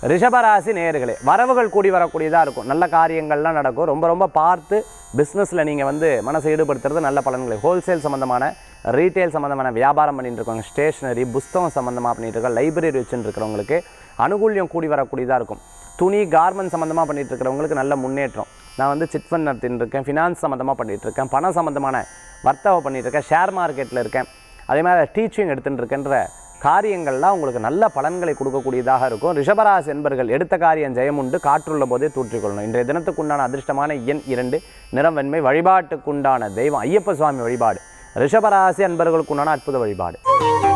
ரிஷபராசி நேயர்களே, வரவுகள் கூடி வரக்கூடியதாக இருக்கும். நல்ல காரியங்கள்லாம் நடக்கும். ரொம்ப ரொம்ப பார்த்து பிஸ்னஸில் நீங்கள் வந்து மனசை ஈடுபடுத்துறது நல்ல பலன்களை. ஹோல்சேல் சம்மந்தமான, ரீட்டைல் சம்மந்தமான வியாபாரம் பண்ணிட்டு இருக்கவங்க, ஸ்டேஷனரி புஸ்தகம் சம்மந்தமாக பண்ணிட்டு இருக்க, லைப்ரரி வச்சுட்டு இருக்கிறவங்களுக்கு அனுகூல்யம் கூடி வரக்கூடியதாக இருக்கும். துணி கார்மெண்ட் சம்மந்தமாக பண்ணிட்டு இருக்கிறவங்களுக்கு நல்ல முன்னேற்றம். நான் வந்து சிட் ஃபண்ட் நடத்திட்டு இருக்கேன், ஃபினான்ஸ் சம்மந்தமாக பண்ணிகிட்டு இருக்கேன், பணம் சம்மந்தமான வர்த்தகம் பண்ணிகிட்டு இருக்கேன், ஷேர் மார்க்கெட்டில் இருக்கேன், அதே மாதிரி டீச்சிங் எடுத்துகிட்டு இருக்கேன்ற காரியங்கள்லாம் உங்களுக்கு நல்ல பலன்களை கொடுக்கக்கூடியதாக இருக்கும். ரிஷபராசி என்பர்கள் எடுத்த காரியம் ஜெயமுண்டு, காற்றுள்ள போதே தூற்றிக்கொள்ளணும். இன்றைய தினத்துக்குண்டான அதிர்ஷ்டமான எண் 2, நிறம் வெண்மை. வழிபாட்டுக்குண்டான தெய்வம் ஐயப்ப சுவாமி வழிபாடு ரிஷபராசி அன்பர்களுக்குண்டான அற்புத வழிபாடு.